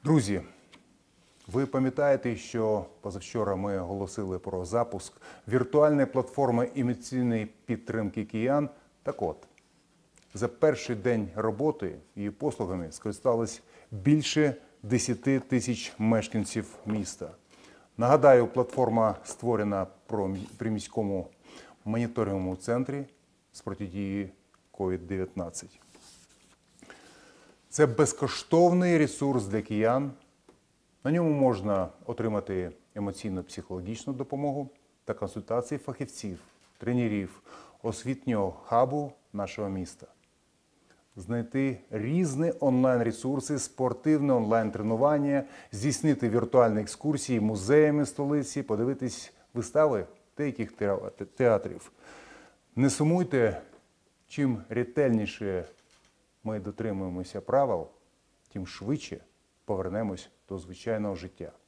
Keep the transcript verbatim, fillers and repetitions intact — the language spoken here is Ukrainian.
Друзі, ви пам'ятаєте, що позавчора ми оголосили про запуск віртуальної платформи емоційної підтримки киян? Так от, за перший день роботи її послугами скористалось більше десяти тисяч мешканців міста. Нагадаю, платформа створена при міському моніторинговому центрі з протидії ковід дев'ятнадцять. Це безкоштовний ресурс для киян. На ньому можна отримати емоційно-психологічну допомогу та консультації фахівців, тренерів, освітнього хабу нашого міста. Знайти різні онлайн-ресурси, спортивне онлайн-тренування, здійснити віртуальні екскурсії музеями столиці, подивитись вистави деяких театрів. Не сумуйте, чим ретельніше ми дотримуємося правил, тим швидше повернемось до звичайного життя.